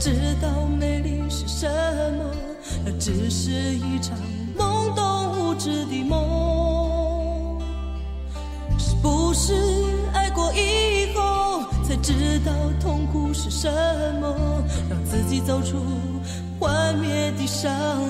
知道美丽是什么，那只是一场懵懂无知的梦。是不是爱过以后才知道痛苦是什么，让自己走出幻灭的伤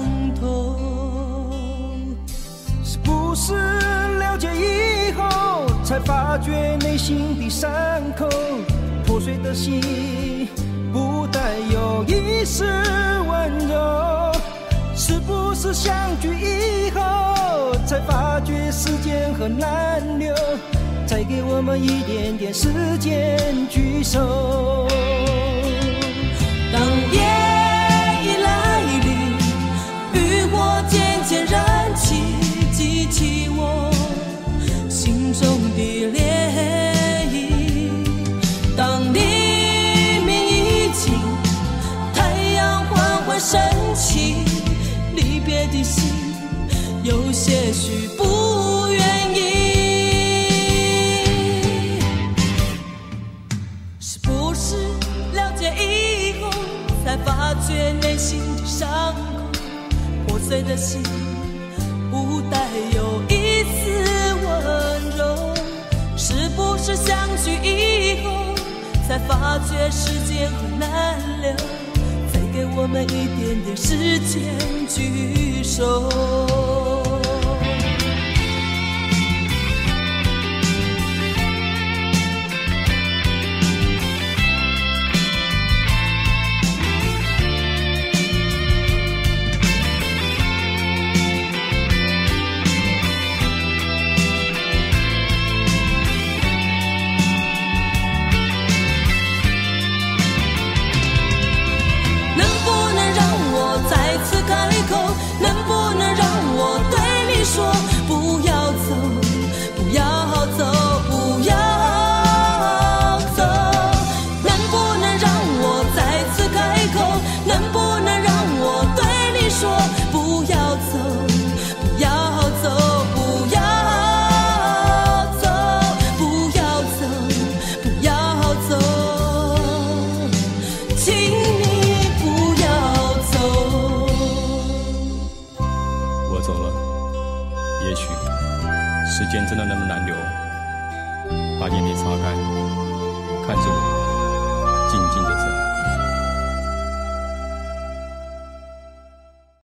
痛？ 是不是了解以后才发觉内心的伤口，破碎的心不带有一丝温柔？是不是相聚以后才发觉时间很难留，再给我们一点点时间聚首？ 当夜已来临，渔火渐渐燃起，激起我心中的涟漪。当黎明已尽，太阳缓缓升起，离别的心有些许不愿意。是不是了解以后才发觉内心的伤口，破碎的心不带有一丝温柔？是不是相聚以后才发觉时间很难留，再给我们一点点时间聚首？能不能让我对你说，不要走，不要走，不要走？能不能让我再次开口？能不能让我对你说，不要走，不要走，不要走，不要走，不要走，请你不要走。 我走了，也许时间真的那么难留，把眼泪擦干，看着我